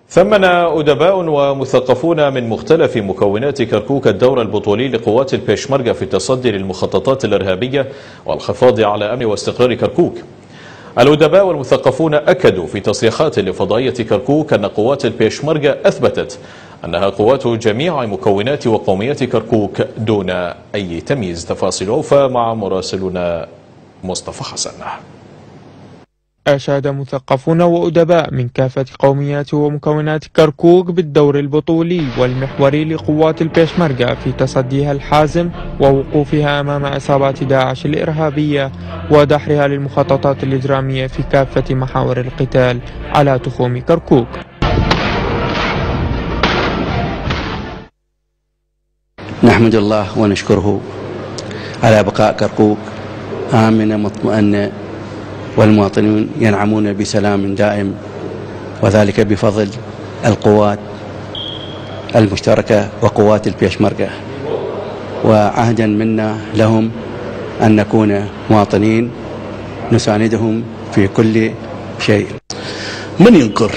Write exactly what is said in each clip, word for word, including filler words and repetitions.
ثمن أدباء ومثقفون من مختلف مكونات كركوك الدور البطولي لقوات البيشمركة في التصدي للمخططات الإرهابية والحفاظ على أمن واستقرار كركوك. الأدباء والمثقفون أكدوا في تصريحات لفضائية كركوك أن قوات البيشمركة أثبتت أنها قوات جميع مكونات وقوميات كركوك دون أي تمييز. تفاصيل أوفى مع مراسلنا مصطفى حسن. أشاد مثقفون وأدباء من كافة قوميات ومكونات كركوك بالدور البطولي والمحوري لقوات البيشمركة في تصديها الحازم ووقوفها أمام عصابات داعش الإرهابية ودحرها للمخططات الإجرامية في كافة محاور القتال على تخوم كركوك. نحمد الله ونشكره على بقاء كركوك آمنة مطمئنة والمواطنون ينعمون بسلام دائم، وذلك بفضل القوات المشتركة وقوات البيشمركة، وعهدا منا لهم أن نكون مواطنين نساندهم في كل شيء. من ينكر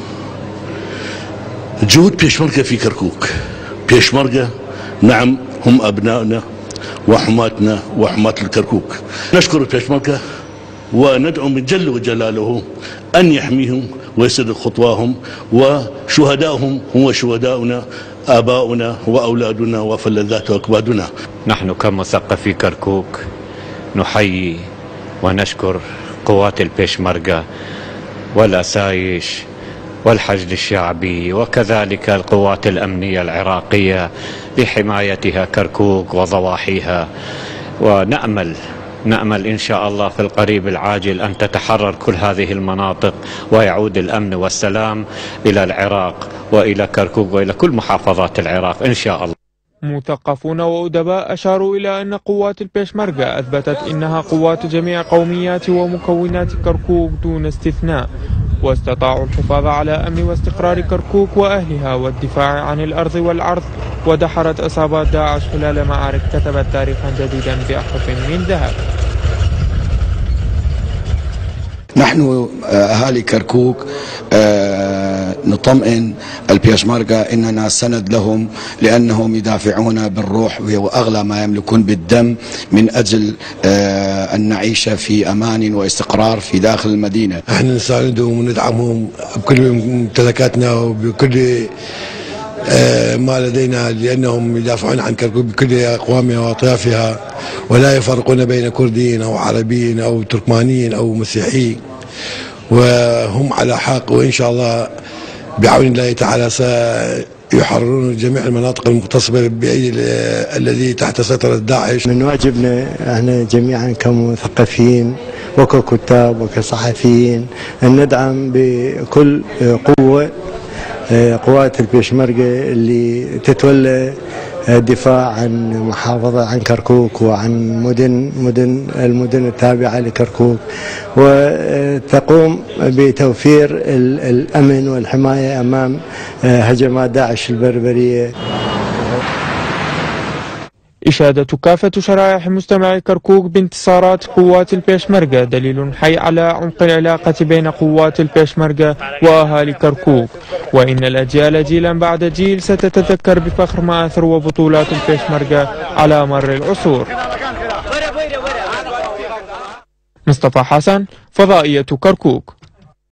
جهود بيشمركة في كركوك؟ بيشمركة نعم هم أبنائنا وحماتنا وحماة الكركوك. نشكر البيشمركة وندعو من جل وجلاله أن يحميهم ويسدد خطواهم، وشهداؤهم هو شهداؤنا آباؤنا وأولادنا وفلذات وأكبادنا. نحن كمثقفي كركوك نحيي ونشكر قوات البيشمركة والأسايش والحشد الشعبي وكذلك القوات الأمنية العراقية بحمايتها كركوك وضواحيها، ونأمل نأمل إن شاء الله في القريب العاجل أن تتحرر كل هذه المناطق ويعود الأمن والسلام إلى العراق وإلى كركوك وإلى كل محافظات العراق إن شاء الله. مثقفون وأدباء أشاروا إلى أن قوات البيشمركة أثبتت أنها قوات جميع قوميات ومكونات كركوك دون استثناء، واستطاعوا الحفاظ على أمن واستقرار كركوك وأهلها والدفاع عن الأرض والعرض، ودحرت عصابات داعش خلال معارك كتبت تاريخا جديدا بأحرف من ذهب. نحن أهالي كركوك نطمئن البيشمركة إننا سند لهم، لأنهم يدافعون بالروح وأغلى ما يملكون بالدم من أجل أن نعيش في أمان واستقرار في داخل المدينة. نحن نساندهم وندعمهم بكل ممتلكاتنا وبكل ما لدينا، لأنهم يدافعون عن كركوك بكل أقوامها وأطيافها، ولا يفرقون بين كرديين أو عربيين أو تركمانيين أو مسيحيين، وهم على حق، وإن شاء الله بعون الله تعالى سيحررون جميع المناطق المغتصبة بأيدي الذي تحت سيطرة داعش. من واجبنا احنا جميعا كمثقفين وككتاب وكصحفيين أن ندعم بكل قوة قوات البيشمركة اللي تتولى الدفاع عن محافظة عن كركوك وعن مدن مدن المدن التابعة لكركوك، وتقوم بتوفير الأمن والحماية أمام هجمات داعش البربرية. إشادة كافة شرائح مجتمع كركوك بانتصارات قوات البيشمركة دليل حي على عمق العلاقة بين قوات البيشمركة وأهالي كركوك، وإن الأجيال جيلا بعد جيل ستتذكر بفخر مآثر وبطولات البيشمركة على مر العصور. مصطفى حسن، فضائية كركوك.